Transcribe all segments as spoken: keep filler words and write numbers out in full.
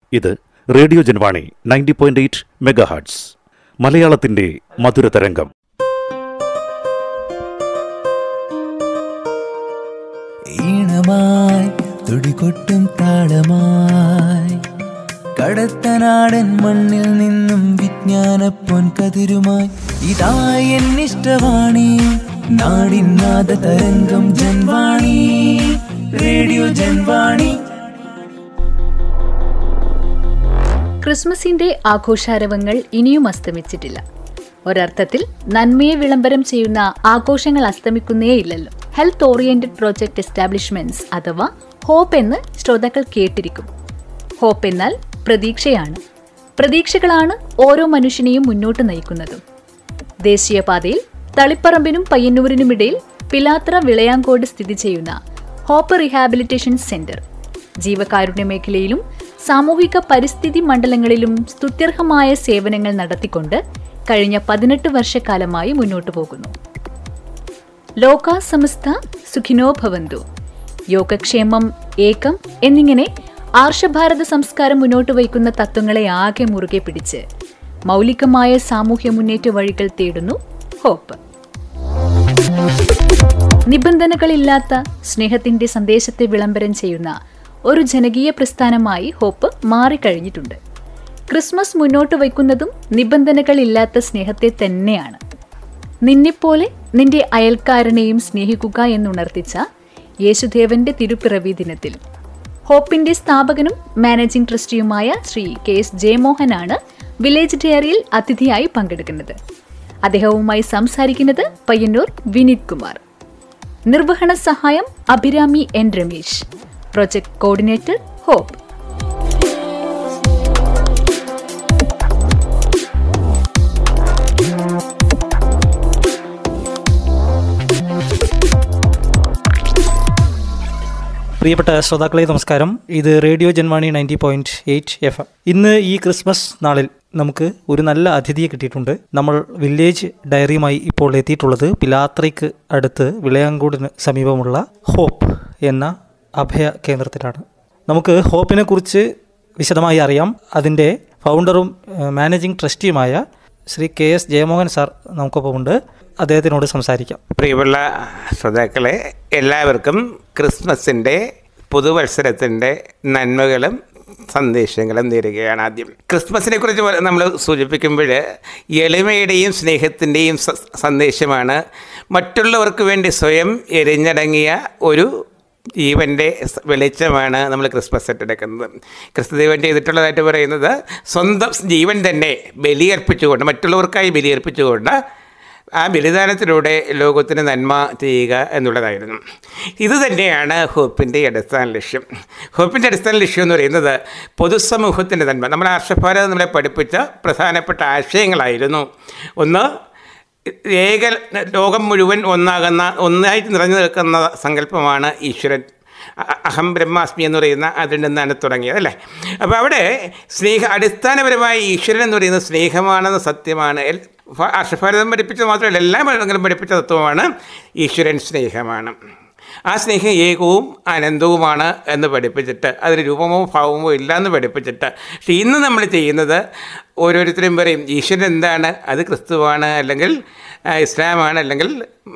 ഇത് radio Janvani ninety point eight megahertz, മലയാളത്തിന്റെ മധുരതരംഗം. ഈണമായി തുടികൊട്ടും താളമായി കടത്തനാടൻ മണ്ണിൽ നിന്നും വിജ്ഞാന പൊൻകതിരുമായി ഇതാ എന്നിഷ്ടവാണി നാടിൻ നാദ തരംഗം ജൻവാണി, റേഡിയോ ജൻവാണി. ക്രിസ്മസിന്റെ ആഘോഷാരവങ്ങൾ ഇനിയും അസ്തമിച്ചിട്ടില്ല. ഒരർത്ഥത്തിൽ നന്മയെ വിളംബരം ചെയ്യുന്ന ആഘോഷങ്ങൾ അസ്തമിക്കുന്നേയില്ലല്ലോ. ഹെൽത്ത് ഓറിയന്റഡ് പ്രോജക്ട് എസ്റ്റാബ്ലിഷ്മെന്റ്സ് അഥവാ ഹോപ്പ് എന്ന് ശ്രോതാക്കൾ കേട്ടിരിക്കും. ഹോപ്പ് എന്നാൽ പ്രതീക്ഷയാണ്. പ്രതീക്ഷകളാണ് ഓരോ മനുഷ്യനെയും മുന്നോട്ട് നയിക്കുന്നതും. ദേശീയപാതയിൽ തളിപ്പറമ്പിനും പയ്യന്നൂരിനുമിടയിൽ പിലാത്ര വിളയാങ്കോട് സ്ഥിതി ചെയ്യുന്ന ഹോപ്പ് റീഹാബിലിറ്റേഷൻ സെന്റർ ജീവകാരുണ്യ മേഖലയിലും സാമൂഹിക പരിസ്ഥിതി മണ്ഡലങ്ങളിലും സ്തുത്യർഹമായ സേവനങ്ങൾ നടത്തിക്കൊണ്ട് കഴിഞ്ഞ പതിനെട്ട് വർഷക്കാലമായി മുന്നോട്ടു പോകുന്നു. ലോകാ സമസ്ത സുഖിനോ ഭവന്തു, യോഗക്ഷേമം ഏകം എന്നിങ്ങനെ ആർഷഭാരത സംസ്കാരം മുന്നോട്ട് വയ്ക്കുന്ന തത്വങ്ങളെ ആകെ മുറുകെ പിടിച്ച് മൗലികമായ സാമൂഹ്യ മുന്നേറ്റ വഴികൾ തേടുന്നു ഹോപ്പ്. നിബന്ധനകളില്ലാത്ത സ്നേഹത്തിന്റെ സന്ദേശത്തെ വിളംബരം ചെയ്യുന്ന ഒരു ജനകീയ പ്രസ്ഥാനമായി ഹോപ്പ് മാറിക്കഴിഞ്ഞിട്ടുണ്ട്. ക്രിസ്മസ് മുന്നോട്ട് വയ്ക്കുന്നതും നിബന്ധനകളില്ലാത്ത സ്നേഹത്തെ തന്നെയാണ്. നിന്നെപ്പോലെ നിന്റെ അയൽക്കാരനെയും സ്നേഹിക്കുക എന്നുണർത്തിച്ച യേശുദേവന്റെ തിരുപ്പിറവി ദിനത്തിൽ ഹോപ്പിന്റെ സ്ഥാപകനും മാനേജിംഗ് ട്രസ്റ്റിയുമായ ശ്രീ കെ എസ് ജയമോഹനാണ് വില്ലേജ് ഡയറിയിൽ അതിഥിയായി പങ്കെടുക്കുന്നത്. അദ്ദേഹവുമായി സംസാരിക്കുന്നത് പയ്യന്നൂർ വിനീത് കുമാർ. നിർവഹണ സഹായം Abhirami N Ramesh. Project coordinator hope. പ്രിയപ്പെട്ട ശ്രോതാക്കളെ നമസ്കാരം. ഇത് radio Janvani ninety point eight F M. ഇന്ന് ഈ ക്രിസ്മസ് നാളിൽ നമുക്ക് ഒരു നല്ല അതിഥിയെ കിട്ടിയിട്ടുണ്ട്. നമ്മൾ വില്ലേജ് ഡയറിയുമായി ഇപ്പോൾ എത്തിയിട്ടുള്ളത് പിലാത്രയ്ക്ക് അടുത്ത് വിളയാങ്കോടിന് സമീപമുള്ള ഹോപ്പ് എന്ന അഭയ കേന്ദ്രത്തിലാണ്. നമുക്ക് ഹോപ്പിനെ കുറിച്ച് വിശദമായി അറിയാം. അതിൻ്റെ ഫൗണ്ടറും മാനേജിംഗ് ട്രസ്റ്റിയുമായ Shri K S Jayamohan sir നമുക്കൊപ്പമുണ്ട്. അദ്ദേഹത്തിനോട് സംസാരിക്കാം. പ്രിയമുള്ള ശ്രോതാക്കളെ, എല്ലാവർക്കും ക്രിസ്മസിൻ്റെ പുതുവത്സരത്തിൻ്റെ നന്മകളും സന്ദേശങ്ങളും നേരുകയാണ്. ആദ്യം ക്രിസ്മസിനെ കുറിച്ച് നമ്മൾ സൂചിപ്പിക്കുമ്പോൾ എളിമയുടെയും സ്നേഹത്തിൻ്റെയും സന്ദേശമാണ്. മറ്റുള്ളവർക്ക് വേണ്ടി സ്വയം എരിഞ്ഞടങ്ങിയ ഒരു ജീവൻ്റെ വെളിച്ചമാണ് നമ്മൾ ക്രിസ്മസ് ഏറ്റെടുക്കുന്നത്. ക്രിസ്തുദേവൻ ചെയ്തിട്ടുള്ളതായിട്ട് പറയുന്നത് സ്വന്തം ജീവൻ തന്നെ ബലിയർപ്പിച്ചുകൊണ്ട്, മറ്റുള്ളവർക്കായി ബലിയർപ്പിച്ചുകൊണ്ട് ആ ബലിദാനത്തിലൂടെ ലോകത്തിന് നന്മ ചെയ്യുക എന്നുള്ളതായിരുന്നു. ഇത് തന്നെയാണ് ഹോപ്പിൻ്റെ അടിസ്ഥാന ലക്ഷ്യം. ഹോപ്പിൻ്റെ അടിസ്ഥാന ലക്ഷ്യം എന്ന് പറയുന്നത് പൊതുസമൂഹത്തിൻ്റെ നന്മ. നമ്മുടെ ആർഷഭാരതം നമ്മളെ പഠിപ്പിച്ച പ്രധാനപ്പെട്ട ആശയങ്ങളായിരുന്നു. ഒന്ന്, ഏക ലോകം മുഴുവൻ ഒന്നാകുന്ന ഒന്നായിട്ട് നിറഞ്ഞു നിൽക്കുന്ന സങ്കല്പമാണ് ഈശ്വരൻ. അഹം ബ്രഹ്മാസ്മി എന്ന് പറയുന്ന അതിൽ നിന്നാണ് തുടങ്ങിയത്, അല്ലേ? അപ്പോൾ അവിടെ സ്നേഹ അടിസ്ഥാനപരമായി ഈശ്വരൻ എന്ന് പറയുന്നത് സ്നേഹമാണെന്ന് സത്യമാണ്. ആർഷഭാരതം പഠിപ്പിച്ചത് മാത്രമല്ല, എല്ലാ മതങ്ങളും പഠിപ്പിച്ച തത്വമാണ് ഈശ്വരൻ സ്നേഹമാണ്. ആ സ്നേഹം ഏകവും അനന്തവുമാണ് എന്ന് പഠിപ്പിച്ചിട്ട് അതിന് രൂപമോ ഭാവമോ ഇല്ല എന്ന് പഠിപ്പിച്ചിട്ട്, പക്ഷേ ഇന്ന് നമ്മൾ ചെയ്യുന്നത് ഓരോരുത്തരും പറയും ഈശ്വരൻ എന്താണ്, അത് ക്രിസ്തുവാണ്, അല്ലെങ്കിൽ ഇസ്ലാമാണ്, അല്ലെങ്കിൽ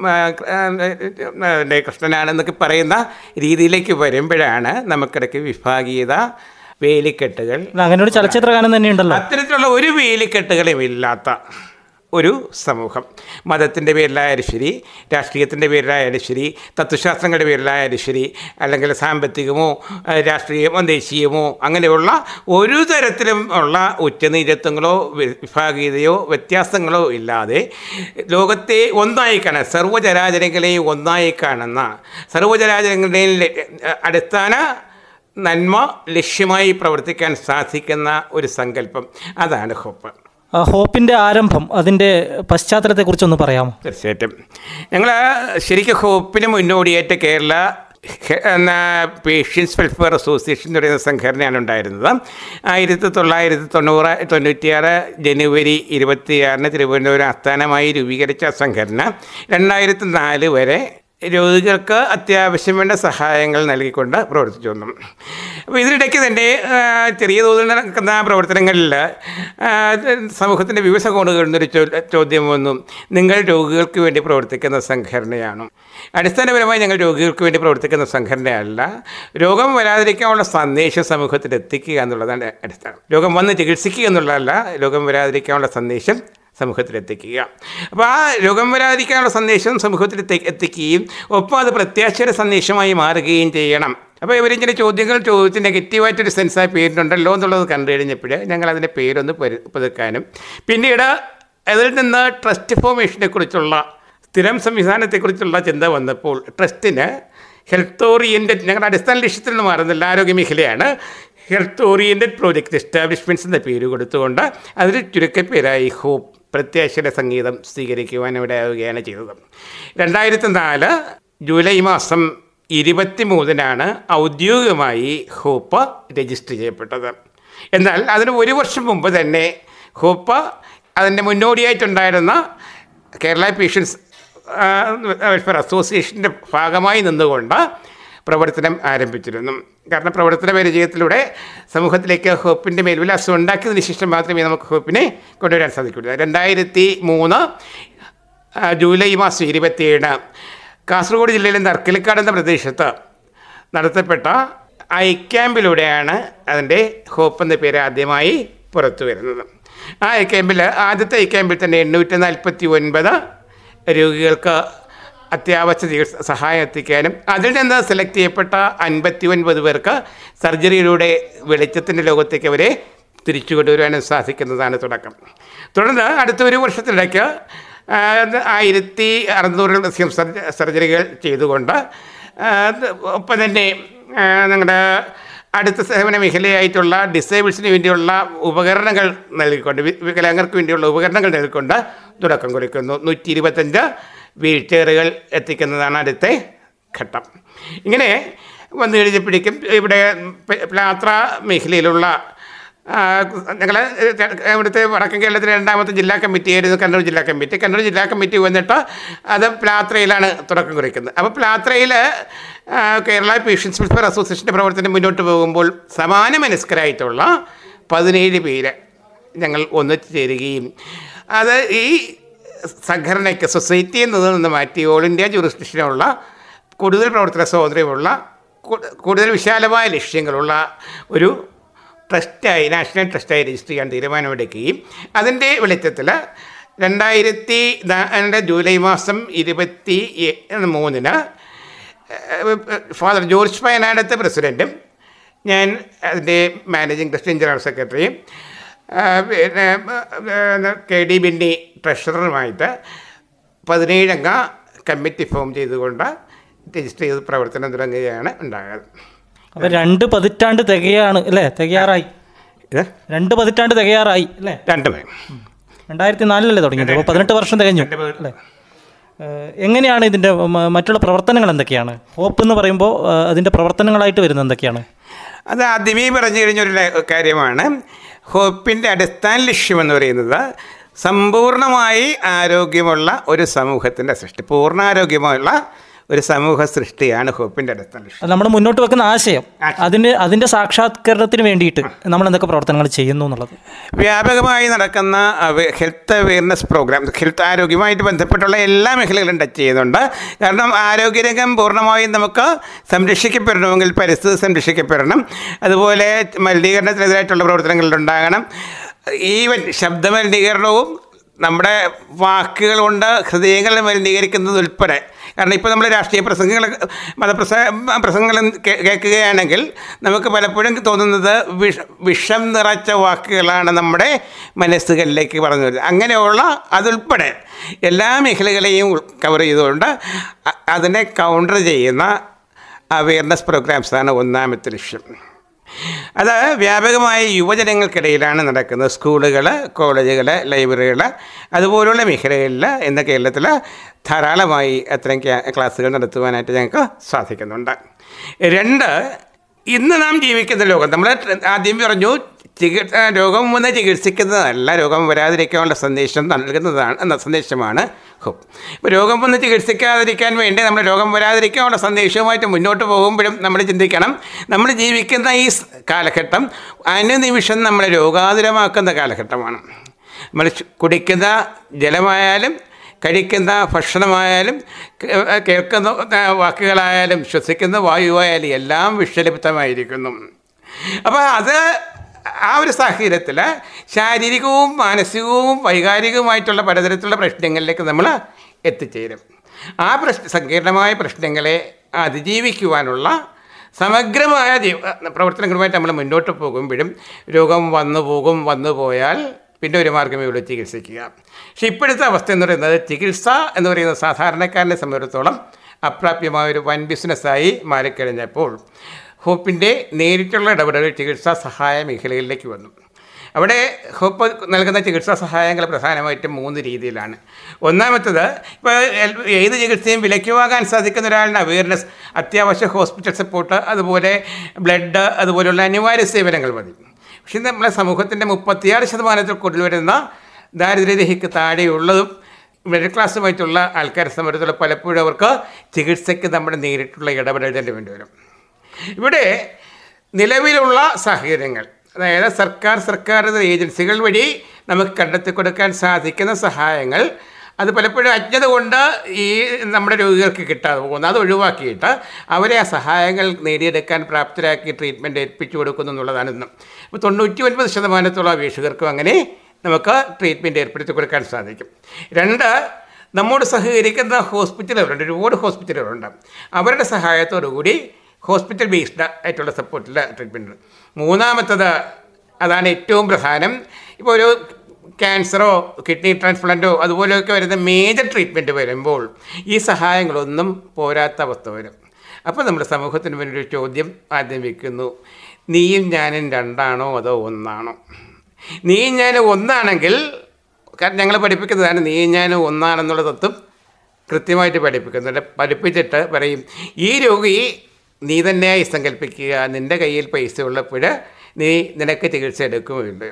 കൃഷ്ണനാണെന്നൊക്കെ പറയുന്ന രീതിയിലേക്ക് വരുമ്പോഴാണ് നമുക്കിടയ്ക്ക് വിഭാഗീയത, വേലിക്കെട്ടുകൾ, അങ്ങനെ ഒരു ചലച്ചിത്ര ഗാനം തന്നെയുണ്ടല്ലോ, അത്തരത്തിലുള്ള ഒരു വേലിക്കെട്ടുകളും ഇല്ലാത്ത ഒരു സമൂഹം. മതത്തിൻ്റെ പേരിലായാലും ശരി, രാഷ്ട്രീയത്തിൻ്റെ പേരിലായാലും ശരി, തത്വശാസ്ത്രങ്ങളുടെ പേരിലായാലും ശരി, അല്ലെങ്കിൽ സാമ്പത്തികമോ രാഷ്ട്രീയമോ ദേശീയമോ അങ്ങനെയുള്ള ഒരു തരത്തിലും ഉള്ള ഉച്ചനീചത്വങ്ങളോ വിഭാഗീയതയോ വ്യത്യാസങ്ങളോ ഇല്ലാതെ ലോകത്തെ ഒന്നായി കാണാൻ, സർവ്വചരാചരങ്ങളെയും ഒന്നായി കാണുന്ന, സർവ്വചരാചരങ്ങളുടെയും അടിസ്ഥാന നന്മ ലക്ഷ്യമായി പ്രവർത്തിക്കാൻ സാധിക്കുന്ന ഒരു സങ്കല്പം, അതാണ് ഹോപ്പ്. ഹോപ്പിൻ്റെ ആരംഭം, അതിൻ്റെ പശ്ചാത്തലത്തെക്കുറിച്ചൊന്ന് പറയാമോ? തീർച്ചയായിട്ടും. ഞങ്ങൾ ശരിക്കും ഹോപ്പിന് മുന്നോടിയായിട്ട് കേരള പേഷ്യൻസ് വെൽഫെയർ അസോസിയേഷൻ എന്ന് പറയുന്ന സംഘടനയാണ് ഉണ്ടായിരുന്നത്. ആയിരത്തി തൊള്ളായിരത്തി തൊണ്ണൂറ് തൊണ്ണൂറ്റിയാറ് ജനുവരി ഇരുപത്തിയാറിന് തിരുവനന്തപുരം ആസ്ഥാനമായി രൂപീകരിച്ച സംഘടന രണ്ടായിരത്തി നാല് വരെ രോഗികൾക്ക് അത്യാവശ്യം വേണ്ട സഹായങ്ങൾ നൽകിക്കൊണ്ട് പ്രവർത്തിച്ചു വന്നു. അപ്പോൾ ഇതിനിടയ്ക്ക് തന്നെ ചെറിയ തോതിൽ നടക്കുന്ന പ്രവർത്തനങ്ങളിൽ സമൂഹത്തിൻ്റെ വിവിധ കോണുകളിൽ നിന്നൊരു ചോദ്യം വന്നു, നിങ്ങൾ രോഗികൾക്ക് വേണ്ടി പ്രവർത്തിക്കുന്ന സംഘടനയാണോ? അടിസ്ഥാനപരമായി ഞങ്ങൾ രോഗികൾക്ക് വേണ്ടി പ്രവർത്തിക്കുന്ന സംഘടനയല്ല, രോഗം വരാതിരിക്കാനുള്ള സന്ദേശം സമൂഹത്തിൽ എത്തിക്കുക എന്നുള്ളതാണ് അടിസ്ഥാനം. രോഗം വന്ന് ചികിത്സിക്കുക എന്നുള്ളതല്ല, രോഗം വരാതിരിക്കാനുള്ള സന്ദേശം സമൂഹത്തിലെത്തിക്കുക. അപ്പോൾ ആ രോഗം വരാതിരിക്കാനുള്ള സന്ദേശം സമൂഹത്തിൽ എത്തിക്കുകയും ഒപ്പം അത് പ്രത്യാശയുടെ സന്ദേശമായി മാറുകയും ചെയ്യണം. അപ്പോൾ ഇവരിങ്ങനെ ചോദ്യങ്ങൾ ചോദിച്ച് നെഗറ്റീവായിട്ടൊരു സെൻസ് ആ പേരിനുണ്ടല്ലോ എന്നുള്ളത് കണ്ടു കഴിഞ്ഞപ്പോൾ ഞങ്ങൾ അതിൻ്റെ പേരൊന്ന് പുതുക്കാനും പിന്നീട് അതിൽ നിന്ന് ട്രസ്റ്റ് ഫോർമേഷനെ കുറിച്ചുള്ള സ്ഥിരം സംവിധാനത്തെക്കുറിച്ചുള്ള ചിന്ത വന്നപ്പോൾ ട്രസ്റ്റിന് ഹെൽത്ത് ഓറിയൻറ്റഡ്, ഞങ്ങളുടെ അടിസ്ഥാന ലക്ഷ്യത്തിൽ നിന്ന് മാറുന്നില്ല, ആരോഗ്യ മേഖലയാണ്, ഹെൽത്ത് ഓറിയൻറ്റഡ് പ്രോജക്റ്റ് എസ്റ്റാബ്ലിഷ്മെൻറ്റ്സ് എന്ന പേര് കൊടുത്തുകൊണ്ട് അതിൽ ചുരുക്കപ്പേരായി ഹോപ്പ്, പ്രത്യാശയുടെ സംഗീതം സ്വീകരിക്കുവാൻ ഇവിടെ ആവുകയാണ് ചെയ്തത്. രണ്ടായിരത്തി നാല് ജൂലൈ മാസം ഇരുപത്തി മൂന്നിനാണ് ഔദ്യോഗികമായി ഹോപ്പ് രജിസ്റ്റർ ചെയ്യപ്പെട്ടത്. എന്നാൽ അതിന് ഒരു വർഷം മുമ്പ് തന്നെ ഹോപ്പ് അതിൻ്റെ മുന്നോടിയായിട്ടുണ്ടായിരുന്ന കേരള പേഷ്യൻസ് വെൽഫെയർ അസോസിയേഷൻ്റെ ഭാഗമായി നിന്നുകൊണ്ട് പ്രവർത്തനം ആരംഭിച്ചിരുന്നു. കാരണം പ്രവർത്തന പരിചയത്തിലൂടെ സമൂഹത്തിലേക്ക് ഹോപ്പിൻ്റെ മേൽവിലാസം ഉണ്ടാക്കിയതിന് ശേഷം മാത്രമേ നമുക്ക് ഹോപ്പിനെ കൊണ്ടുവരാൻ സാധിക്കുള്ളൂ. രണ്ടായിരത്തി മൂന്ന് ജൂലൈ മാസം ഇരുപത്തിയേഴ് കാസർഗോഡ് ജില്ലയിലെ നർക്കിലക്കാട് എന്ന പ്രദേശത്ത് നടത്തപ്പെട്ട ഐ ക്യാമ്പിലൂടെയാണ് അതിൻ്റെ ഹോപ്പ് എന്ന പേര് ആദ്യമായി പുറത്തു വരുന്നത്. ആ ഐ ക്യാമ്പിൽ ആദ്യത്തെ ഐ ക്യാമ്പിൽ തന്നെ എണ്ണൂറ്റി നാൽപ്പത്തി ഒൻപത് രോഗികൾക്ക് അത്യാവശ്യ ചികിത്സ സഹായം എത്തിക്കാനും അതിൽ നിന്ന് സെലക്ട് ചെയ്യപ്പെട്ട അൻപത്തി ഒൻപത് പേർക്ക് സർജറിയിലൂടെ വെളിച്ചത്തിൻ്റെ ലോകത്തേക്ക് അവരെ തിരിച്ചു കൊണ്ടുവരാനും സാധിക്കുന്നതാണ് തുടക്കം. തുടർന്ന് അടുത്ത ഒരു വർഷത്തിനിടയ്ക്ക് ആയിരത്തി അറുന്നൂറിലധികം സർജറികൾ ചെയ്തുകൊണ്ട് ഒപ്പം തന്നെ ഞങ്ങളുടെ അടുത്ത സേവന മേഖലയായിട്ടുള്ള ഡിസേബിൾസിന് വേണ്ടിയുള്ള ഉപകരണങ്ങൾ നൽകിക്കൊണ്ട്, വികലാംഗർക്ക് വേണ്ടിയുള്ള ഉപകരണങ്ങൾ നൽകിക്കൊണ്ട് തുടക്കം കുറിക്കുന്നു. നൂറ്റി ഇരുപത്തഞ്ച് വീൽ ചെയറുകൾ എത്തിക്കുന്നതാണ് അടുത്ത ഘട്ടം. ഇങ്ങനെ വന്നു കഴിഞ്ഞപ്പോഴേക്കും ഇവിടെ പ്ലാത്ര മേഖലയിലുള്ള ഞങ്ങൾ ഇവിടുത്തെ വടക്കൻ കേരളത്തിലെ രണ്ടാമത്തെ ജില്ലാ കമ്മിറ്റിയായിരുന്നു കണ്ണൂർ ജില്ലാ കമ്മിറ്റി. കണ്ണൂർ ജില്ലാ കമ്മിറ്റി വന്നിട്ട് അത് പ്ലാത്രയിലാണ് തുടക്കം കുറിക്കുന്നത്. അപ്പോൾ പ്ലാത്രയിൽ കേരള പേഷ്യൻസ് വെൽഫെയർ അസോസിയേഷൻ്റെ പ്രവർത്തനം മുന്നോട്ട് പോകുമ്പോൾ സമാന മനസ്കരായിട്ടുള്ള പതിനേഴ് പേര് ഞങ്ങൾ ഒന്നിച്ചു ചേരുകയും അത് ഈ സംഘടനയ്ക്ക് സൊസൈറ്റി എന്നതിൽ നിന്ന് മാറ്റി ഓൾ ഇന്ത്യ ജൂറിസ്ഡിക്ഷനുള്ള കൂടുതൽ പ്രവർത്തന സ്വാതന്ത്ര്യമുള്ള കൂടുതൽ വിശാലമായ ലക്ഷ്യങ്ങളുള്ള ഒരു ട്രസ്റ്റായി, നാഷണൽ ട്രസ്റ്റായി രജിസ്റ്റർ ചെയ്യാൻ തീരുമാനമെടുക്കുകയും അതിൻ്റെ വെളിച്ചത്തിൽ രണ്ടായിരത്തി നാല് ജൂലൈ മാസം ഇരുപത്തി മൂന്നിന് ഫാദർ ജോർജ് പയനാടത്തെ പ്രസിഡൻറ്റും ഞാൻ അതിൻ്റെ മാനേജിംഗ് ട്രസ്റ്റ് ജനറൽ സെക്രട്ടറിയും പിന്നെ കെ ഡി ബിന്നി ട്രഷററുമായിട്ട് പതിനേഴംഗ കമ്മിറ്റി ഫോം ചെയ്തുകൊണ്ട് രജിസ്റ്റർ ചെയ്ത് പ്രവർത്തനം തുടങ്ങുകയാണ് ഉണ്ടായത്. അപ്പോൾ രണ്ട് പതിറ്റാണ്ട് തികയാണ് അല്ലേ? തികയാറായി, രണ്ട് പതിറ്റാണ്ട് തികയാറായി അല്ലേ? രണ്ട് രണ്ടായിരത്തി നാലിലല്ലേ തുടങ്ങിയത്? അപ്പോൾ പതിനെട്ട് വർഷം തികഞ്ഞു അല്ലേ? എങ്ങനെയാണ് ഇതിൻ്റെ മറ്റുള്ള പ്രവർത്തനങ്ങൾ എന്തൊക്കെയാണ്? ഹോപ്പ് എന്ന് പറയുമ്പോൾ അതിൻ്റെ പ്രവർത്തനങ്ങളായിട്ട് വരുന്നത് എന്തൊക്കെയാണ്? അത് ആദ്യമേ പറഞ്ഞു കഴിഞ്ഞൊരു കാര്യമാണ്. ഹോപ്പിൻ്റെ അടിസ്ഥാന ലക്ഷ്യമെന്ന് പറയുന്നത് സമ്പൂർണ്ണമായി ആരോഗ്യമുള്ള ഒരു സമൂഹത്തിൻ്റെ സൃഷ്ടി, പൂർണ്ണാരോഗ്യമുള്ള ഒരു സമൂഹ സൃഷ്ടിയാണ് ഹോപ്പിൻ്റെ അടിസ്ഥാന ലക്ഷ്യം. നമ്മൾ മുന്നോട്ട് വെക്കുന്ന ആശയം, അതിന് അതിൻ്റെ സാക്ഷാത്കരണത്തിന് വേണ്ടിയിട്ട് നമ്മൾ എന്തൊക്കെ പ്രവർത്തനങ്ങൾ ചെയ്യുന്നു എന്നുള്ളത്. വ്യാപകമായി നടക്കുന്ന ഹെൽത്ത് അവെയർനെസ് പ്രോഗ്രാം, ഹെൽത്ത് ആരോഗ്യമായിട്ട് ബന്ധപ്പെട്ടുള്ള എല്ലാ മേഖലകളും ടച്ച് ചെയ്യുന്നുണ്ട്. കാരണം ആരോഗ്യരംഗം പൂർണ്ണമായും നമുക്ക് സംരക്ഷിക്കപ്പെടണമെങ്കിൽ പരിസ്ഥിതി സംരക്ഷിക്കപ്പെടണം, അതുപോലെ മലിനീകരണത്തിനെതിരായിട്ടുള്ള പ്രവർത്തനങ്ങളിലുണ്ടാകണം. ഈവൻ ശബ്ദമലിനീകരണവും നമ്മുടെ വാക്കുകൾ കൊണ്ട് ഹൃദയങ്ങൾ മലിനീകരിക്കുന്നത് ഉൾപ്പെടെ. കാരണം ഇപ്പോൾ നമ്മൾ രാഷ്ട്രീയ പ്രസംഗങ്ങൾ, മതപ്രസ പ്രസംഗങ്ങളും കേൾക്കുകയാണെങ്കിൽ നമുക്ക് പലപ്പോഴും തോന്നുന്നത് വിഷ വിഷം നിറച്ച വാക്കുകളാണ് നമ്മുടെ മനസ്സുകളിലേക്ക് പറഞ്ഞു വരുന്നത്. അങ്ങനെയുള്ള അതുൾപ്പെടെ എല്ലാ മേഖലകളെയും കവർ ചെയ്തുകൊണ്ട് അതിനെ കൗണ്ടർ ചെയ്യുന്ന അവെയർനെസ് പ്രോഗ്രാംസാണ് ഒന്നാമത്തെ ലക്ഷ്യം. അത് വ്യാപകമായ യുവജനങ്ങൾക്കിടയിലാണ് നടക്കുന്നത്. സ്കൂളുകൾ, കോളേജുകൾ, ലൈബ്രറികൾ, അതുപോലുള്ള മേഖലകളിൽ ഇന്ന് കേരളത്തിൽ ധാരാളമായി അത്തരം ക്ലാസ്സുകൾ നടത്തുവാനായിട്ട് ഞങ്ങൾക്ക് സാധിക്കുന്നുണ്ട്. രണ്ട്, ഇന്ന് നാം ജീവിക്കുന്ന ലോകം, നമ്മൾ ആദ്യം പറഞ്ഞു ചികിത്സ രോഗം വന്ന് ചികിത്സിക്കുന്നതല്ല, രോഗം വരാതിരിക്കാനുള്ള സന്ദേശം നൽകുന്നതാണ് എന്ന സന്ദേശമാണ് ഹോപ്പ്. ഇപ്പോൾ രോഗം വന്ന് ചികിത്സിക്കാതിരിക്കാൻ വേണ്ടി നമ്മൾ രോഗം വരാതിരിക്കാനുള്ള സന്ദേശവുമായിട്ട് മുന്നോട്ട് പോകുമ്പോഴും നമ്മൾ ചിന്തിക്കണം, നമ്മൾ ജീവിക്കുന്ന ഈ കാലഘട്ടം അനുനിമിഷം നമ്മളെ രോഗാതുരമാക്കുന്ന കാലഘട്ടമാണ്. നമ്മൾ കുടിക്കുന്ന ജലമായാലും കഴിക്കുന്ന ഭക്ഷണമായാലും കേൾക്കുന്ന വാക്കുകളായാലും ശ്വസിക്കുന്ന വായുവായാലും എല്ലാം വിഷലിപ്തമായിരിക്കുന്നു. അപ്പോൾ അത് ആ ഒരു സാഹചര്യത്തിൽ ശാരീരികവും മാനസികവും വൈകാരികവുമായിട്ടുള്ള പലതരത്തിലുള്ള പ്രശ്നങ്ങളിലേക്ക് നമ്മൾ എത്തിച്ചേരും. ആ പ്രശ്ന സങ്കീർണമായ പ്രശ്നങ്ങളെ അതിജീവിക്കുവാനുള്ള സമഗ്രമായ ജീവ പ്രവർത്തനങ്ങളുമായിട്ട് നമ്മൾ മുന്നോട്ട് പോകുമ്പോഴും രോഗം വന്നു പോകും, വന്നു പോയാൽ പിന്നെ ഒരു മാർഗ്ഗമേ ഉള്ളൂ, ചികിത്സിക്കുക. പക്ഷെ ഇപ്പോഴത്തെ അവസ്ഥ എന്ന് പറയുന്നത് ചികിത്സ എന്ന് പറയുന്നത് സാധാരണക്കാരനെ സംബന്ധിച്ചിടത്തോളം അപ്രാപ്യമായൊരു വൻ ബിസിനസ്സായി മാറിക്കഴിഞ്ഞപ്പോൾ ഹോപ്പിൻ്റെ നേരിട്ടുള്ള ഇടപെടൽ ചികിത്സാ സഹായ മേഖലകളിലേക്ക് വന്നു. അവിടെ ഹോപ്പ് നൽകുന്ന ചികിത്സാ സഹായങ്ങൾ പ്രധാനമായിട്ടും മൂന്ന് രീതിയിലാണ്. ഒന്നാമത്തത്, ഇപ്പോൾ ഏത് ചികിത്സയും വിലയ്ക്ക് വാങ്ങാൻ സാധിക്കുന്ന ഒരാളുടെ അവയർനെസ്, അത്യാവശ്യ ഹോസ്പിറ്റൽ സപ്പോർട്ട്, അതുപോലെ ബ്ലഡ്, അതുപോലെയുള്ള അനിവാര്യ സേവനങ്ങൾ മതി. പക്ഷേ നമ്മളെ സമൂഹത്തിൻ്റെ മുപ്പത്തിയാറ് ശതമാനത്തിൽ കൂടുതൽ വരുന്ന ദാരിദ്ര്യരേഖയ്ക്ക് താഴെയുള്ളതും മിഡിൽ ക്ലാസ്സുമായിട്ടുള്ള ആൾക്കാരെ സംബന്ധിച്ചുള്ള പലപ്പോഴും അവർക്ക് ചികിത്സയ്ക്ക് നമ്മുടെ നേരിട്ടുള്ള ഇടപെടൽ തന്നെ വേണ്ടി വരും. ഇവിടെ നിലവിലുള്ള സാഹചര്യങ്ങൾ, അതായത് സർക്കാർ സർക്കാർ ഏജൻസികൾ വഴി നമുക്ക് കണ്ടെത്തി കൊടുക്കാൻ സാധിക്കുന്ന സഹായങ്ങൾ, അത് പലപ്പോഴും അജ്ഞത കൊണ്ട് ഈ നമ്മുടെ രോഗികൾക്ക് കിട്ടാതെ പോകുന്നു. അത് ഒഴിവാക്കിയിട്ട് അവരെ ആ സഹായങ്ങൾ നേടിയെടുക്കാൻ പ്രാപ്തരാക്കി ട്രീറ്റ്മെൻറ്റ് ഏൽപ്പിച്ചു കൊടുക്കുന്നു എന്നുള്ളതാണ് ഇന്ന്. ഇപ്പോൾ തൊണ്ണൂറ്റി ഒൻപത് ശതമാനത്തോളം അപേക്ഷകർക്കും അങ്ങനെ നമുക്ക് ട്രീറ്റ്മെൻറ്റ് ഏർപ്പെടുത്തി കൊടുക്കാൻ സാധിക്കും. രണ്ട്, നമ്മോട് സഹകരിക്കുന്ന ഹോസ്പിറ്റലുകളുണ്ട്, ഒരുപാട് ഹോസ്പിറ്റലുകളുണ്ട്. അവരുടെ സഹായത്തോടുകൂടി ഹോസ്പിറ്റൽ ബേസ്ഡ് ആയിട്ടുള്ള സപ്പോർട്ടിൽ ട്രീറ്റ്മെൻറ്റ്. മൂന്നാമത്തത്, അതാണ് ഏറ്റവും പ്രധാനം, ഇപ്പോൾ ഒരു ക്യാൻസറോ കിഡ്നി ട്രാൻസ്പ്ലാന്റോ അതുപോലെയൊക്കെ വരുന്ന മേജർ ട്രീറ്റ്മെൻറ്റ് വരുമ്പോൾ ഈ സഹായങ്ങളൊന്നും പോരാത്ത അവസ്ഥ വരും. അപ്പോൾ നമ്മുടെ സമൂഹത്തിന് മുന്നിൽ ഒരു ചോദ്യം ആദ്യം വയ്ക്കുന്നു, നീയും ഞാനും രണ്ടാണോ അതോ ഒന്നാണോ? നീയും ഞാനും ഒന്നാണെങ്കിൽ, ഞങ്ങൾ പഠിപ്പിക്കുന്നതാണ് നീയും ഞാനും ഒന്നാണെന്നുള്ള തത്വം കൃത്യമായിട്ട് പഠിപ്പിക്കുന്നുണ്ട്. പഠിപ്പിച്ചിട്ട് പറയും, ഈ രോഗി നീ തന്നെയായി സങ്കല്പിക്കുക, നിൻ്റെ കയ്യിൽ പൈസ ഉള്ളപ്പോൾ നീ നിനക്ക് ചികിത്സ എടുക്കുകയുണ്ട്.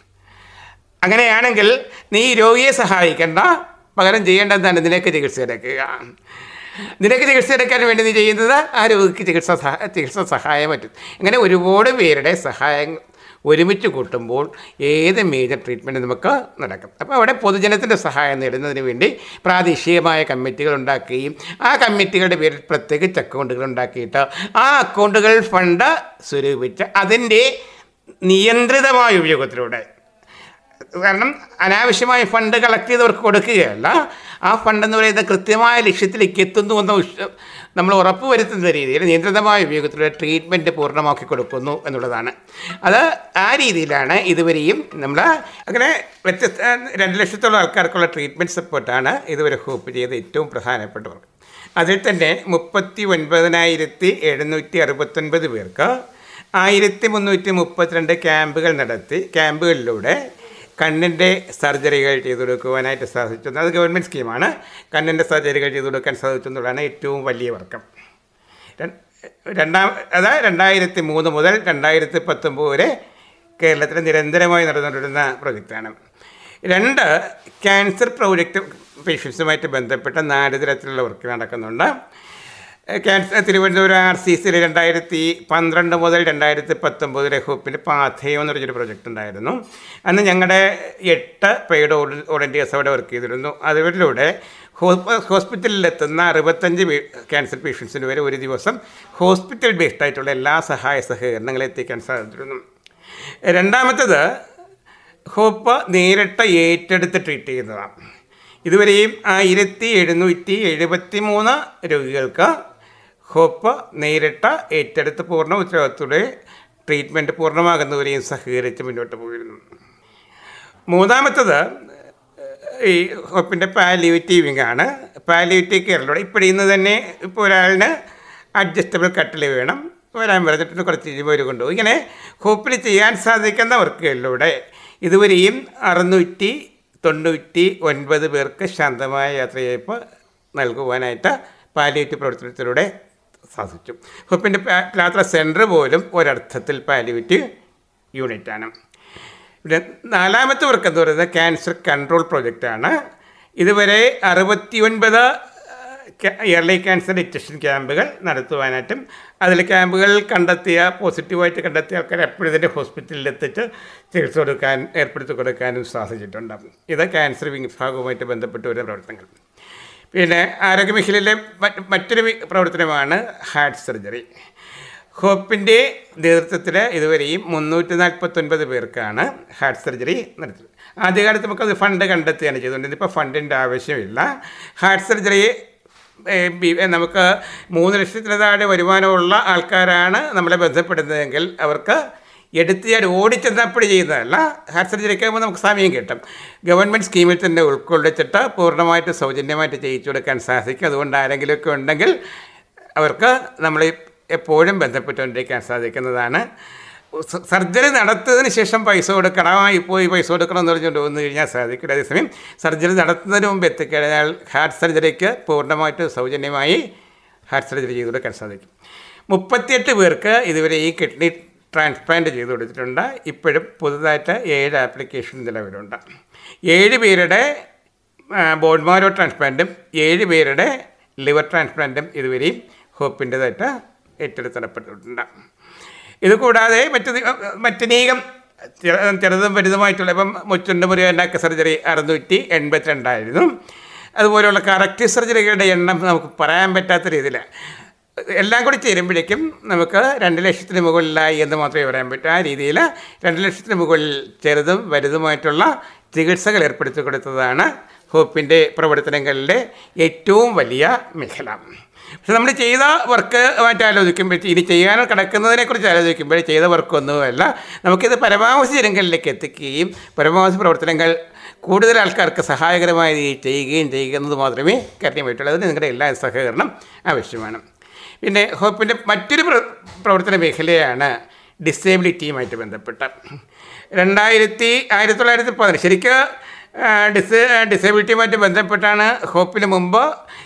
അങ്ങനെയാണെങ്കിൽ നീ രോഗിയെ സഹായിക്കേണ്ട, പകരം ചെയ്യേണ്ടതാണ് നിനക്ക് ചികിത്സ എടുക്കുക. നിനക്ക് ചികിത്സ എടുക്കാൻ വേണ്ടി നീ ചെയ്യുന്നത് ആ രോഗിക്ക് ചികിത്സ സഹാ ചികിത്സ സഹായം പറ്റും. അങ്ങനെ ഒരുപാട് പേരുടെ സഹായം ഒരുമിച്ച് കൂട്ടുമ്പോൾ ഏത് മേജർ ട്രീറ്റ്മെൻറ്റ് നമുക്ക് നടക്കും. അപ്പോൾ അവിടെ പൊതുജനത്തിൻ്റെ സഹായം നേടുന്നതിന് വേണ്ടി പ്രാദേശികമായ കമ്മിറ്റികൾ ഉണ്ടാക്കുകയും ആ കമ്മിറ്റികളുടെ പേരിൽ പ്രത്യേകിച്ച് അക്കൗണ്ടുകൾ ഉണ്ടാക്കിയിട്ട് ആ അക്കൗണ്ടുകൾ ഫണ്ട് സ്വരൂപിച്ച് അതിൻ്റെ നിയന്ത്രിതമായ ഉപയോഗത്തിലൂടെ, കാരണം അനാവശ്യമായ ഫണ്ട് കളക്ട് ചെയ്തവർക്ക് കൊടുക്കുകയല്ല, ആ ഫണ്ടെന്ന് പറയുന്നത് കൃത്യമായ ലക്ഷ്യത്തിലേക്ക് എത്തുന്നു എന്ന് നമ്മൾ ഉറപ്പ് വരുത്തുന്ന രീതിയിൽ നിയന്ത്രിതമായ ഉപയോഗത്തിലൂടെ ട്രീറ്റ്മെൻറ്റ് പൂർണ്ണമാക്കി കൊടുക്കുന്നു എന്നുള്ളതാണ്. അത് ആ രീതിയിലാണ് ഇതുവരെയും നമ്മൾ അങ്ങനെ വ്യത്യസ്ത രണ്ട് ലക്ഷത്തോളം ആൾക്കാർക്കുള്ള ട്രീറ്റ്മെൻറ്റ് സപ്പോർട്ടാണ് ഇതുവരെ ഹോപ്പ് ചെയ്ത ഏറ്റവും പ്രധാനപ്പെട്ടവർ. അതിൽ തന്നെ മുപ്പത്തി ഒൻപതിനായിരത്തി എഴുന്നൂറ്റി അറുപത്തൊൻപത് പേർക്ക് ആയിരത്തി മുന്നൂറ്റി മുപ്പത്തിരണ്ട് ക്യാമ്പുകൾ നടത്തി ക്യാമ്പുകളിലൂടെ കണ്ണിൻ്റെ സർജറികൾ ചെയ്തു കൊടുക്കുവാനായിട്ട് സാധിച്ചു. അത് ഗവൺമെൻറ് സ്കീമാണ്. കണ്ണിൻ്റെ സർജറികൾ ചെയ്തു കൊടുക്കാൻ സാധിച്ചു എന്നുള്ളതാണ് ഏറ്റവും വലിയ വർക്കം. രണ്ടാം അതായത് രണ്ടായിരത്തി മൂന്ന് മുതൽ രണ്ടായിരത്തി പത്തൊമ്പത് വരെ കേരളത്തിൽ നിരന്തരമായി നടന്നുകൊണ്ടിരുന്ന പ്രൊജക്റ്റാണ്. രണ്ട്, ക്യാൻസർ പ്രോജക്റ്റ് പേഷ്യൻസുമായിട്ട് ബന്ധപ്പെട്ട നാല് തരത്തിലുള്ള വർക്ക് നടക്കുന്നുണ്ട്. ക്യാൻസർ തിരുവനന്തപുരം ആർ സി സിയിൽ രണ്ടായിരത്തി പന്ത്രണ്ട് മുതൽ രണ്ടായിരത്തി പത്തൊമ്പത് വരെ ഹോപ്പിൻ്റെ പാഥേയം എന്ന് പറഞ്ഞൊരു പ്രൊജക്റ്റ് ഉണ്ടായിരുന്നു. അന്ന് ഞങ്ങളുടെ എട്ട് പെയ്ഡ് വോളണ്ടിയേഴ്സ് അവിടെ വർക്ക് ചെയ്തിരുന്നു. അതിലൂടെ ഹോസ്പിറ്റലിലെത്തുന്ന അറുപത്തഞ്ച് ക്യാൻസർ പേഷ്യൻസിന് വരെ ഒരു ദിവസം ഹോസ്പിറ്റൽ ബേസ്ഡ് ആയിട്ടുള്ള എല്ലാ സഹായ സഹകരണങ്ങളും എത്തിക്കാൻ സാധിച്ചിരുന്നു. രണ്ടാമത്തത്, ഹോപ്പ് നേരിട്ട് ഏറ്റെടുത്ത് ട്രീറ്റ് ചെയ്യുന്നതാണ്. ഇതുവരെയും ആയിരത്തി എഴുന്നൂറ്റി എഴുപത്തി മൂന്ന് രോഗികൾക്ക് ഹോപ്പ് നേരിട്ട് ഏറ്റെടുത്ത് പൂർണ്ണ ഉത്തരവാദിത്തത്തോടെ ട്രീറ്റ്മെൻറ്റ് പൂർണ്ണമാകുന്നവരെയും സഹകരിച്ച് മുന്നോട്ട് പോയിരുന്നു. മൂന്നാമത്തത്, ഈ ഹോപ്പിൻ്റെ പാലിയേറ്റീവ് വിങ്ങാണ്. പാലിയേറ്റീവ് കെയറിലൂടെ ഇപ്പോൾ ഇന്ന് തന്നെ ഇപ്പോൾ ഒരാളിന് അഡ്ജസ്റ്റബിൾ കട്ടിൽ വേണം, വരാൻ പറഞ്ഞിട്ട് കുറച്ച് കഴിയുമ്പോൾ കൊണ്ടുപോകും. ഇങ്ങനെ ഹോപ്പിൽ ചെയ്യാൻ സാധിക്കുന്ന വർക്കുകളിലൂടെ ഇതുവരെയും അറുന്നൂറ്റി തൊണ്ണൂറ്റി ഒൻപത് പേർക്ക് ശാന്തമായ യാത്രയയപ്പ് നൽകുവാനായിട്ട് പാലിയേറ്റീവ് പ്രവർത്തനത്തിലൂടെ സാധിച്ചു. ഹോപ്പിൻ്റെ യാത്ര സെൻറ്റർ പോലും ഒരർത്ഥത്തിൽ പാലിയേറ്റീവ് യൂണിറ്റാണ്. പിന്നെ നാലാമത്തെ വർക്ക് എന്ന് പറയുന്നത് ക്യാൻസർ കൺട്രോൾ പ്രൊജക്റ്റാണ്. ഇതുവരെ അറുപത്തി ഒൻപത് ഇയർലി ക്യാൻസർ ഡിറ്റക്ഷൻ ക്യാമ്പുകൾ നടത്തുവാനായിട്ടും അതിൽ ക്യാമ്പുകൾ കണ്ടെത്തിയ പോസിറ്റീവായിട്ട് കണ്ടെത്തിയ ആൾക്കാരെ എപ്പോഴും ഇതിൻ്റെ ഹോസ്പിറ്റലിൽ എത്തിച്ച് ചികിത്സ കൊടുക്കാൻ ഏർപ്പെടുത്തി കൊടുക്കാനും സാധിച്ചിട്ടുണ്ട്. ഇത് ക്യാൻസർ വിഭാഗവുമായിട്ട് ബന്ധപ്പെട്ട് വരുന്ന പ്രവർത്തനങ്ങൾ. പിന്നെ ആരോഗ്യമേഖലയിലെ മറ്റൊരു പ്രവർത്തനമാണ് ഹാർട്ട് സർജറി. ഹോപ്പിൻ്റെ നേതൃത്വത്തിൽ ഇതുവരെയും മുന്നൂറ്റി നാൽപ്പത്തൊൻപത് പേർക്കാണ് ഹാർട്ട് സർജറി നടത്തുന്നത്. ആദ്യകാലത്ത് നമുക്കത് ഫണ്ട് കണ്ടെത്തുകയാണ് ചെയ്തുകൊണ്ടിരുന്നത്. ഇപ്പോൾ ഫണ്ടിൻ്റെ ആവശ്യമില്ല. ഹാർട്ട് സർജറി നമുക്ക് മൂന്ന് ലക്ഷത്തിന് താഴെ വരുമാനമുള്ള ആൾക്കാരാണ് നമ്മളെ ബന്ധപ്പെടുന്നതെങ്കിൽ അവർക്ക് എടുത്തിയാൽ ഓടിച്ചെന്നപ്പോൾ ചെയ്യുന്നതല്ല. ഹാർട്ട് സർജറിക്ക് ആകുമ്പോൾ നമുക്ക് സമയം കിട്ടും. ഗവൺമെൻറ് സ്കീമിൽ തന്നെ ഉൾക്കൊള്ളിച്ചിട്ട് പൂർണ്ണമായിട്ട് സൗജന്യമായിട്ട് ചെയ്യിച്ചു കൊടുക്കാൻ സാധിക്കും. അതുകൊണ്ട് ആരെങ്കിലുമൊക്കെ ഉണ്ടെങ്കിൽ അവർക്ക് നമ്മൾ എപ്പോഴും ബന്ധപ്പെട്ടുകൊണ്ടിരിക്കാൻ സാധിക്കുന്നതാണ്. സർജറി നടത്തിയതിന് ശേഷം പൈസ കൊടുക്കണമായി പോയി പൈസ കൊടുക്കണം എന്ന് പറഞ്ഞുകൊണ്ട് വന്നു കഴിഞ്ഞാൽ സാധിക്കില്ല. അതേസമയം സർജറി നടത്തുന്നതിന് മുമ്പ് എത്തിക്കഴിഞ്ഞാൽ ഹാർട്ട് സർജറിക്ക് പൂർണ്ണമായിട്ട് സൗജന്യമായി ഹാർട്ട് സർജറി ചെയ്തു കൊടുക്കാൻ സാധിക്കും. മുപ്പത്തിയെട്ട് പേർക്ക് ഇതുവരെ ഈ കിഡ്നി ട്രാൻസ്പ്ലാന്റ് ചെയ്തു കൊടുത്തിട്ടുണ്ട്. ഇപ്പോഴും പുതുതായിട്ട് ഏഴ് ആപ്ലിക്കേഷൻ നിലവിലുണ്ട്. ഏഴ് പേരുടെ ബോൺ മാരോ ട്രാൻസ്പ്ലാന്റും ഏഴ് പേരുടെ ലിവർ ട്രാൻസ്പ്ലാന്റും ഇതുവരെയും ഹോപ്പിൻ്റെതായിട്ട് ഏറ്റെടുത്തിട്ടുണ്ട്. ഇതുകൂടാതെ മറ്റ് മറ്റനേകം ചെറുതും വലുതുമായിട്ടുള്ള ഇപ്പം മുച്ചുണ്ട് മുറിയാനാക്ക സർജറി അറുന്നൂറ്റി എൺപത്തിരണ്ടായിരുന്നു. അതുപോലെയുള്ള കറക്റ്റ് സർജറികളുടെ എണ്ണം നമുക്ക് പറയാൻ പറ്റാത്ത രീതിയിൽ എല്ലാം കൂടി ചേരുമ്പോഴേക്കും നമുക്ക് രണ്ട് ലക്ഷത്തിന് മുകളിലായി എന്ന് മാത്രമേ പറയാൻ പറ്റൂ. ആ രീതിയിൽ രണ്ട് ലക്ഷത്തിന് മുകളിൽ ചെറുതും വലുതുമായിട്ടുള്ള ചികിത്സകൾ ഏർപ്പെടുത്തി കൊടുത്തതാണ് ഹോപ്പിൻ്റെ പ്രവർത്തനങ്ങളിലെ ഏറ്റവും വലിയ മേഖല. പക്ഷെ നമ്മൾ ചെയ്ത വർക്ക് മാറ്റി ആലോചിക്കുമ്പോൾ ഇനി ചെയ്യാൻ കിടക്കുന്നതിനെക്കുറിച്ച് ആലോചിക്കുമ്പോൾ ചെയ്ത വർക്കൊന്നുമല്ല. നമുക്കിത് പരമാവധി ജനങ്ങളിലേക്ക് എത്തിക്കുകയും പരമാവധി പ്രവർത്തനങ്ങൾ കൂടുതൽ ആൾക്കാർക്ക് സഹായകരമായി ചെയ്യുകയും ചെയ്യുന്നത് മാത്രമേ കാര്യമായിട്ടുള്ളൂ. അതിന് നിങ്ങളുടെ എല്ലാ സഹകരണം ആവശ്യമാണ്. പിന്നെ ഹോപ്പിൻ്റെ മറ്റൊരു പ്രവർത്തന മേഖലയാണ് ഡിസേബിലിറ്റിയുമായിട്ട് ബന്ധപ്പെട്ട്. രണ്ടായിരത്തി ആയിരത്തി തൊള്ളായിരത്തി പതിനെട്ട് ശരിക്കും ഡിസ് ഡിസേബിലിറ്റിയുമായിട്ട് ബന്ധപ്പെട്ടാണ് ഹോപ്പിന് മുമ്പ്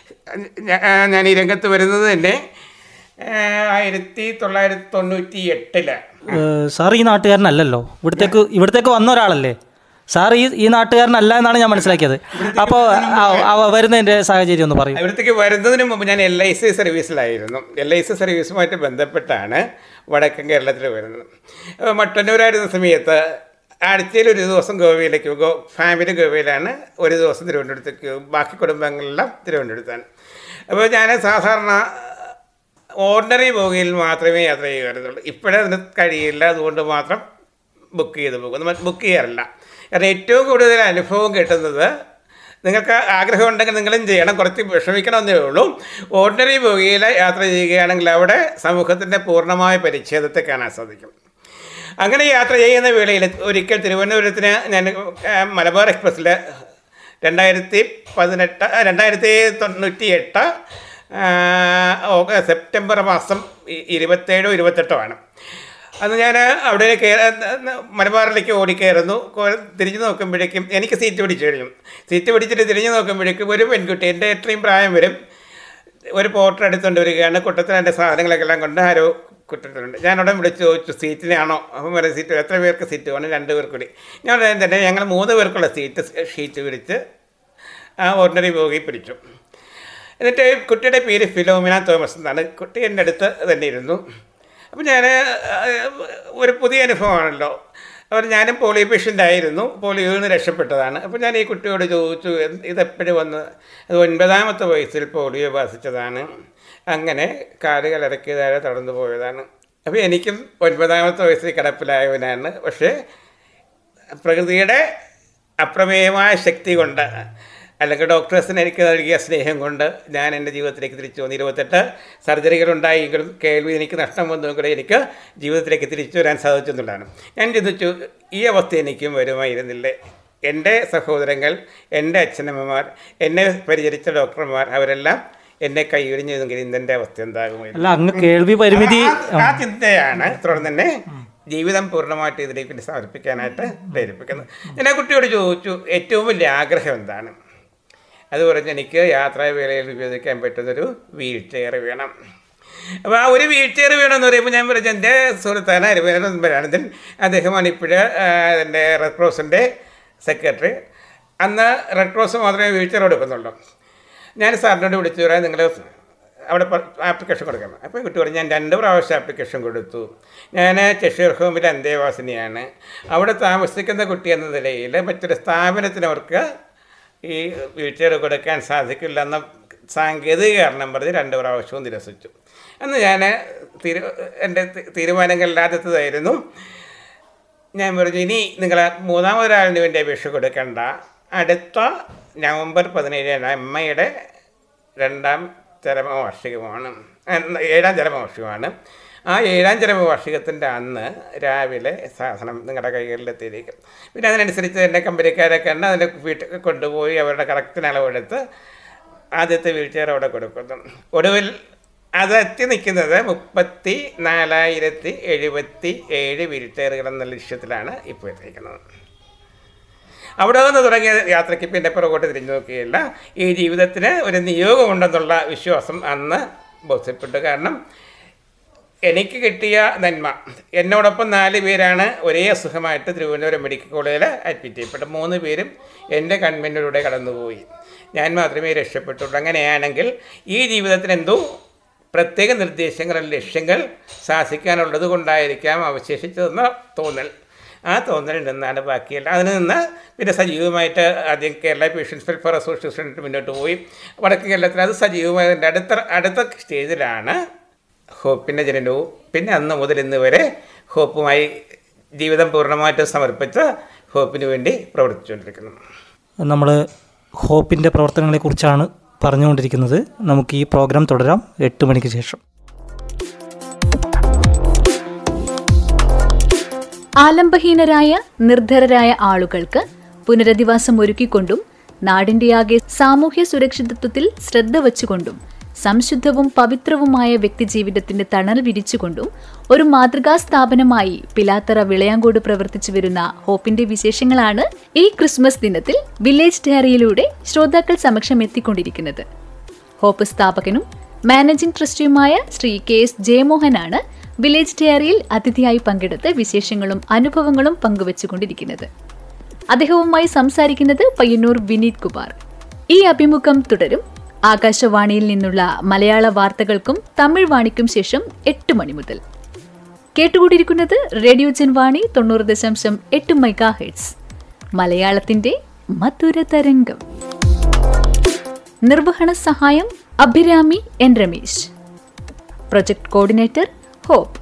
ഞാൻ ഈ രംഗത്ത് വരുന്നത് തന്നെ ആയിരത്തി തൊള്ളായിരത്തി തൊണ്ണൂറ്റി എട്ടില്. സാർ ഈ നാട്ടുകാരനല്ലല്ലോ, ഇവിടത്തേക്ക് ഇവിടത്തേക്ക് വന്ന ഒരാളല്ലേ സാർ? ഈ ഈ നാട്ടുകാരനല്ല എന്നാണ് ഞാൻ മനസ്സിലാക്കിയത്. അപ്പോൾ വരുന്നതിൻ്റെ സാഹചര്യം ഒന്ന് പറയും. ഇവിടത്തേക്ക് വരുന്നതിന് മുമ്പ് ഞാൻ എൽ ഐ സി സർവീസിലായിരുന്നു. എൽ ഐ സി സർവീസുമായിട്ട് ബന്ധപ്പെട്ടാണ് വടക്കൻ കേരളത്തിൽ വരുന്നത്. മട്ടന്നൂരായിരുന്ന സമയത്ത് ആഴ്ചയിൽ ഒരു ദിവസം ഗോവയിലേക്ക് ഗോ ഫാമിലി ഗോവയിലാണ്, ഒരു ദിവസം തിരുവനന്തപുരത്തേക്ക്, ബാക്കി കുടുംബങ്ങളെല്ലാം തിരുവനന്തപുരത്താണ്. അപ്പോൾ ഞാൻ സാധാരണ ഓർഡിനറി ബോഗിയിൽ മാത്രമേ യാത്ര ചെയ്യുമായിരുന്നുള്ളൂ. ഇപ്പോഴേ അതിന് കഴിയില്ല, അതുകൊണ്ട് മാത്രം ബുക്ക് ചെയ്ത് പോകും. നമ്മൾ ബുക്ക് ചെയ്യാറില്ല. കാരണം ഏറ്റവും കൂടുതൽ അനുഭവം കിട്ടുന്നത്, നിങ്ങൾക്ക് ആഗ്രഹം ഉണ്ടെങ്കിൽ നിങ്ങളും ചെയ്യണം, കുറച്ച് വിഷമിക്കണമെന്നേ ഉള്ളൂ. ഓർഡിനറി ബോഗിയിൽ യാത്ര ചെയ്യുകയാണെങ്കിൽ അവിടെ സമൂഹത്തിൻ്റെ പൂർണ്ണമായ പരിച്ഛേദത്തെ കാണാൻ സാധിക്കും. അങ്ങനെ യാത്ര ചെയ്യുന്ന വേളയിൽ ഒരിക്കൽ തിരുവനന്തപുരത്തിന് ഞാൻ മലബാർ എക്സ്പ്രസ്സിൽ രണ്ടായിരത്തി പതിനെട്ട് രണ്ടായിരത്തി തൊണ്ണൂറ്റി എട്ട് സെപ്റ്റംബർ മാസം ഇരുപത്തേഴോ ഇരുപത്തെട്ടോ ആണ്. അന്ന് ഞാൻ അവിടെ കയറി മലബാറിലേക്ക് ഓടിക്കയറുന്നു. തിരിഞ്ഞു നോക്കുമ്പോഴേക്കും എനിക്ക് സീറ്റ് പിടിച്ചു കഴിഞ്ഞു. സീറ്റ് പിടിച്ചിട്ട് തിരിഞ്ഞു നോക്കുമ്പോഴേക്കും ഒരു പെൺകുട്ടി, എൻ്റെ എത്രയും പ്രായം വരും, ഒരു പോർട്ടർ എടുത്തുകൊണ്ട് വരികയാണ്. കൂട്ടത്തിൽ എൻ്റെ സാധനങ്ങളൊക്കെ എല്ലാം കൊണ്ട് ആരോ കുട്ടിട്ടുണ്ട്. ഞാനവിടെ വിളിച്ച് ചോദിച്ചു സീറ്റിനാണോ? അപ്പം വരെ സീറ്റ് എത്ര പേർക്ക് സീറ്റ് വേണം? രണ്ട് പേർക്ക് കൂടി. ഞാൻ തന്നെ ഞങ്ങൾ മൂന്ന് പേർക്കുള്ള സീറ്റ് ഷീറ്റ് പിടിച്ച് ആ ഓർഡിനറി ബോഗി പിടിച്ചു. എന്നിട്ട് കുട്ടിയുടെ പേര് ഫിലോമിന തോമസ് എന്നാണ്. കുട്ടി എൻ്റെ അടുത്ത് തന്നെ ഇരുന്നു. അപ്പം ഞാൻ ഒരു പുതിയ അനുഭവമാണല്ലോ. അവർ ഞാനും പോളിയോ പേഷ്യൻ്റ് ആയിരുന്നു, പോളിയോയിൽ നിന്ന് രക്ഷപ്പെട്ടതാണ്. അപ്പോൾ ഞാൻ ഈ കുട്ടിയോട് ചോദിച്ചു ഇതെപ്പോഴും വന്ന്, അത് ഒൻപതാമത്തെ വയസ്സിൽ പോളിയോ ബാധിച്ചതാണ്, അങ്ങനെ കാലുകൾ ഇറക്കിയതായ തടന്നു പോയതാണ്. അപ്പോൾ എനിക്കും ഒൻപതാമത്തെ വയസ്സിൽ കിടപ്പിലായവനാണ്. പക്ഷേ പ്രകൃതിയുടെ അപ്രമേയമായ ശക്തി കൊണ്ട്, അല്ലെങ്കിൽ ഡോക്ടേഴ്സിന് എനിക്ക് നൽകിയ സ്നേഹം കൊണ്ട് ഞാൻ എൻ്റെ ജീവിതത്തിലേക്ക് തിരിച്ചു വന്നു. ഇരുപത്തെട്ട് സർജറികളുണ്ടായെങ്കിലും കേൾവി എനിക്ക് നഷ്ടം വന്നതും കൂടെ എനിക്ക് ജീവിതത്തിലേക്ക് തിരിച്ചു വരാൻ സാധിച്ചെന്നുള്ളതാണ്. ഞാൻ ചിന്തിച്ചു, ഈ അവസ്ഥ എനിക്കും വരുമായിരുന്നില്ലേ? എൻ്റെ സഹോദരങ്ങൾ, എൻ്റെ അച്ഛനമ്മമാർ, എന്നെ പരിചരിച്ച ഡോക്ടർമാർ അവരെല്ലാം എന്നെ കൈയൊഴിഞ്ഞെങ്കിൽ ഇന്നെൻ്റെ അവസ്ഥ എന്താകുമായിരുന്നു? കേൾവി പരിമിതി ആ ചിന്തയാണ് തുടർന്ന് തന്നെ ജീവിതം പൂർണ്ണമായിട്ട് ഇതിലേക്ക് സമർപ്പിക്കാനായിട്ട് പ്രേരിപ്പിക്കുന്നത്. ഞാൻ ആ കുട്ടിയോട് ചോദിച്ചു ഏറ്റവും വലിയ ആഗ്രഹം എന്താണ്? അത് പറഞ്ഞ് എനിക്ക് യാത്രാവേളയിൽ ഉപയോഗിക്കാൻ പറ്റുന്നൊരു വീൽ ചെയർ വേണം. അപ്പോൾ ആ ഒരു വീൽ ചെയർ വേണമെന്ന് പറയുമ്പോൾ ഞാൻ പറഞ്ഞു എൻ്റെ സുഹൃത്താണ് അരുമേനന്ദൻ, അദ്ദേഹമാണ് ഇപ്പോഴ് അതിൻ്റെ റെഡ് ക്രോസിൻ്റെ സെക്രട്ടറി. അന്ന് റെഡ് ക്രോസ് മാത്രമേ വീൽ ചെയർ കൊടുക്കുന്നുള്ളൂ. ഞാൻ സാറിനോട് വിളിച്ചു പറയാം നിങ്ങൾ അവിടെ ആപ്ലിക്കേഷൻ കൊടുക്കണം. അപ്പോൾ കുട്ടി പറഞ്ഞു ഞാൻ രണ്ട് പ്രാവശ്യം ആപ്ലിക്കേഷൻ കൊടുത്തു. ഞാൻ ചെഷീർ ഹോമിലെ അന്തേവാസിനിയാണ്. അവിടെ താമസിക്കുന്ന കുട്ടി എന്ന നിലയിൽ മറ്റൊരു സ്ഥാപനത്തിനവർക്ക് ഈ വീൽ ചെയർ കൊടുക്കാൻ സാധിക്കില്ല എന്ന സാങ്കേതിക കാരണം പറഞ്ഞ് രണ്ട് പ്രാവശ്യവും നിരസിച്ചു. അന്ന് ഞാൻ തീരു എൻ്റെ തീരുമാനങ്ങളില്ലാത്തതായിരുന്നു. ഞാൻ പറഞ്ഞു ഇനി നിങ്ങൾ മൂന്നാമതൊരാളിന് വേണ്ടി അപേക്ഷ കൊടുക്കണ്ട, അടുത്ത നവംബർ പതിനേഴിന് അമ്മയുടെ രണ്ടാം ചരമവാർഷികമാണ്, ഏഴാം ചരമവാർഷികമാണ്. ആ ഏഴാം ചരമവാർഷികത്തിൻ്റെ അന്ന് രാവിലെ സാധനം നിങ്ങളുടെ കൈകളിലെത്തിയിരിക്കും. പിന്നെ അതിനനുസരിച്ച് എൻ്റെ കമ്പനിക്കാരൊക്കെ ഉണ്ട്, അതിൻ്റെ വീട്ടിൽ കൊണ്ടുപോയി അവരുടെ കറക്റ്റിന് അളവെടുത്ത് ആദ്യത്തെ വീൽ ചെയർ അവിടെ കൊടുക്കുന്നു. ഒടുവിൽ അത് എത്തി നിൽക്കുന്നത് മുപ്പത്തി നാലായിരത്തി എഴുപത്തി ഏഴ് വീൽ ചെയറുകൾ എന്ന ലക്ഷ്യത്തിലാണ് ഇപ്പോൾ എത്തിയിരിക്കുന്നത്. അവിടെ നിന്ന് തുടങ്ങിയ യാത്രയ്ക്ക് പിന്നെ പുറകോട്ട് തിരിഞ്ഞു നോക്കുകയില്ല. ഈ ജീവിതത്തിന് ഒരു നിയോഗമുണ്ടെന്നുള്ള വിശ്വാസം അന്ന് ബോധ്യപ്പെട്ടു. കാരണം എനിക്ക് കിട്ടിയ നന്മ, എന്നോടൊപ്പം നാല് പേരാണ് ഒരേ അസുഖമായിട്ട് തിരുവനന്തപുരം മെഡിക്കൽ കോളേജിൽ അഡ്മിറ്റ് ചെയ്യപ്പെട്ടു. മൂന്ന് പേരും എൻ്റെ കൺവെൻറ്റിലൂടെ കടന്നുപോയി, ഞാൻ മാത്രമേ രക്ഷപ്പെട്ടുള്ളൂ. അങ്ങനെയാണെങ്കിൽ ഈ ജീവിതത്തിന് എന്തോ പ്രത്യേക നിർദ്ദേശങ്ങൾ, ലക്ഷ്യങ്ങൾ സാധിക്കാനുള്ളത് കൊണ്ടായിരിക്കാം അവശേഷിച്ചതെന്ന തോന്നൽ. ആ തോന്നലിൽ നിന്നാണ് ബാക്കിയല്ല. അതിൽ നിന്ന് പിന്നെ സജീവമായിട്ട് ആദ്യം കേരള പേഷ്യൻസ് വെൽഫെയർ അസോസിയേഷനായിട്ട് മുന്നോട്ട് പോയി. വടക്ക് കേരളത്തിൽ അത് സജീവമായതിൻ്റെ അടുത്ത അടുത്ത സ്റ്റേജിലാണ് ഹോപ്പിൻ്റെ ജനനവും. പിന്നെ അന്ന് മുതൽ ഇന്ന് വരെ ഹോപ്പുമായി ജീവിതം പൂർണ്ണമായിട്ട് സമർപ്പിച്ച് ഹോപ്പിന് വേണ്ടി പ്രവർത്തിച്ചുകൊണ്ടിരിക്കുന്നു. നമ്മൾ ഹോപ്പിൻ്റെ പ്രവർത്തനങ്ങളെക്കുറിച്ചാണ് പറഞ്ഞുകൊണ്ടിരിക്കുന്നത്. നമുക്ക് ഈ പ്രോഗ്രാം തുടരാം എട്ട് മണിക്ക് ശേഷം. ആലംബഹീനരായ നിർധരരായ ആളുകൾക്ക് പുനരധിവാസം ഒരുക്കിക്കൊണ്ടും നാടിൻ്റെയാകെ സാമൂഹ്യ സുരക്ഷിതത്വത്തിൽ ശ്രദ്ധ വച്ചുകൊണ്ടും സംശുദ്ധവും പവിത്രവുമായ വ്യക്തിജീവിതത്തിന്റെ തണൽ വിരിച്ചുകൊണ്ടും ഒരു മാതൃകാ സ്ഥാപനമായി പിലാത്തറ വിളയാങ്കോട് പ്രവർത്തിച്ചു വരുന്ന ഹോപ്പിന്റെ വിശേഷങ്ങളാണ് ഈ ക്രിസ്മസ് ദിനത്തിൽ വില്ലേജ് ഡയറിയിലൂടെ ശ്രോതാക്കൾ സമക്ഷം എത്തിക്കൊണ്ടിരിക്കുന്നത്. ഹോപ്പ് സ്ഥാപകനും മാനേജിംഗ് ട്രസ്റ്റിയുമായ ശ്രീ കെ എസ് ജയമോഹനാണ് വില്ലേജ് ഡയറിയിൽ അതിഥിയായി പങ്കെടുത്ത് വിശേഷങ്ങളും അനുഭവങ്ങളും പങ്കുവച്ചുകൊണ്ടിരിക്കുന്നത്. അദ്ദേഹവുമായി സംസാരിക്കുന്നത് പയ്യന്നൂർ വിനീത് കുമാർ. ഈ അഭിമുഖം തുടരും. ആകാശവാണിയിൽ നിന്നുള്ള മലയാള വാർത്തകൾക്കും തമിഴ് വാണിക്കും ശേഷം എട്ട് മണി മുതൽ. കേട്ടുകൊണ്ടിരിക്കുന്നത് റേഡിയോ ജൻവാണി തൊണ്ണൂറ് ദശാംശം എട്ട് മെഗാ ഹെർട്സ്, മലയാളത്തിന്റെ മധുര തരംഗം. നിർവഹണ സഹായം Abhirami N Ramesh. Project coordinator hope.